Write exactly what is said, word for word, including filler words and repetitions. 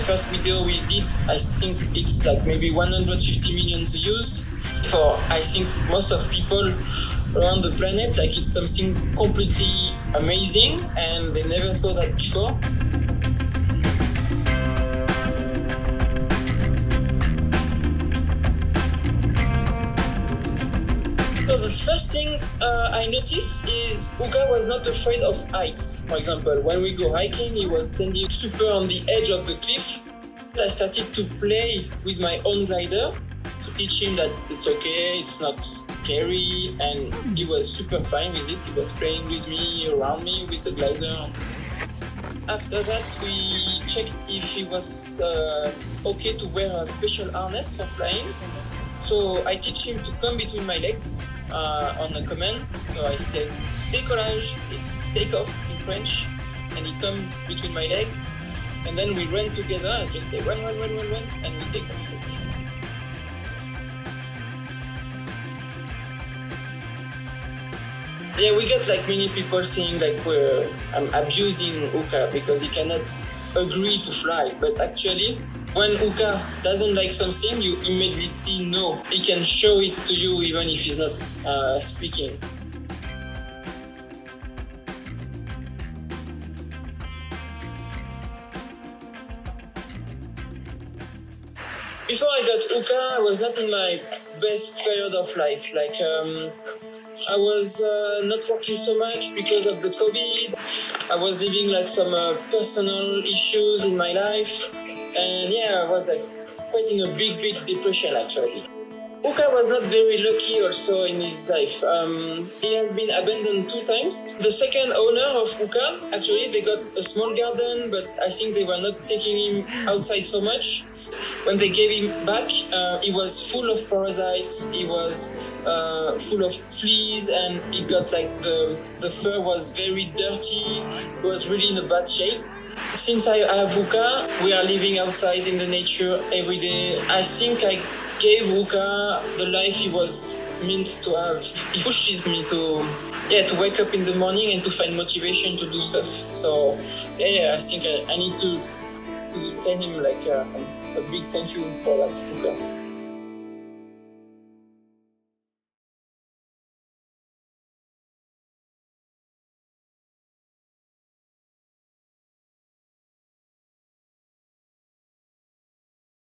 first video we did, I think it's like maybe one hundred fifty million views. For, I think, most of people around the planet, like it's something completely amazing and they never saw that before. So the first thing uh, I noticed is Uka was not afraid of heights. For example, when we go hiking, he was standing super on the edge of the cliff. I started to play with my own glider to teach him that it's okay, it's not scary, and he was super fine with it. He was playing with me, around me, with the glider. After that, we checked if he was uh, okay to wear a special harness for flying. So I teach him to come between my legs uh, on a command. So I said décollage, it's take off in French, and he comes between my legs. And then we run together. I just say run, run, run, run, run, and we take off like this. Yeah, we get like many people saying like we're I'm abusing Uka because he cannot agree to fly, but actually, when Uka doesn't like something, you immediately know. He can show it to you even if he's not uh, speaking. Before I got Uka, I was not in my best period of life. Like, um, I was uh, not working so much because of the COVID. I was living like some uh, personal issues in my life. And yeah, I was like quite in a big, big depression actually. Uka was not very lucky also in his life. Um, he has been abandoned two times. The second owner of Uka, actually they got a small garden, but I think they were not taking him outside so much. When they gave him back, uh, he was full of parasites, he was uh, full of fleas, and he got like the, the fur was very dirty, he was really in a bad shape. Since I have Uka, we are living outside in the nature every day. I think I gave Uka the life he was meant to have. He pushes me to, yeah, to wake up in the morning and to find motivation to do stuff. So yeah, yeah I think I, I need to to tell him like uh, a big thank you for that, Uka.